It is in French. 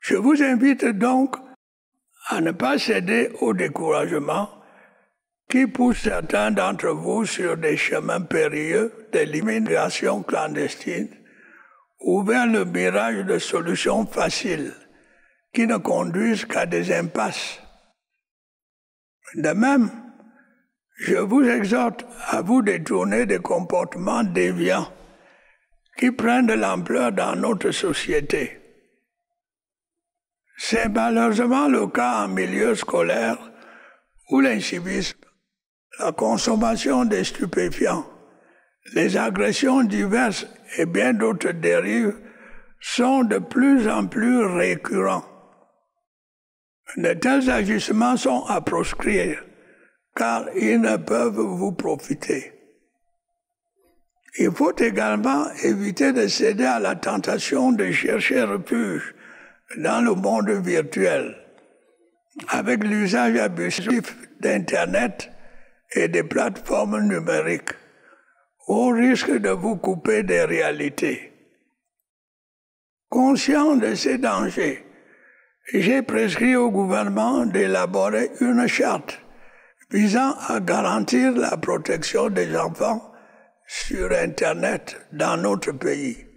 Je vous invite donc à ne pas céder au découragement qui pousse certains d'entre vous sur des chemins périlleux de l'immigration clandestine ou vers le mirage de solutions faciles qui ne conduisent qu'à des impasses. De même, je vous exhorte à vous détourner des comportements déviants qui prennent de l'ampleur dans notre société. C'est malheureusement le cas en milieu scolaire où l'incivisme, la consommation des stupéfiants, les agressions diverses et bien d'autres dérives sont de plus en plus récurrents. De tels agissements sont à proscrire, car ils ne peuvent vous profiter. Il faut également éviter de céder à la tentation de chercher refuge dans le monde virtuel, avec l'usage abusif d'Internet et des plateformes numériques, au risque de vous couper des réalités. Conscient de ces dangers, j'ai prescrit au gouvernement d'élaborer une charte visant à garantir la protection des enfants sur Internet dans notre pays.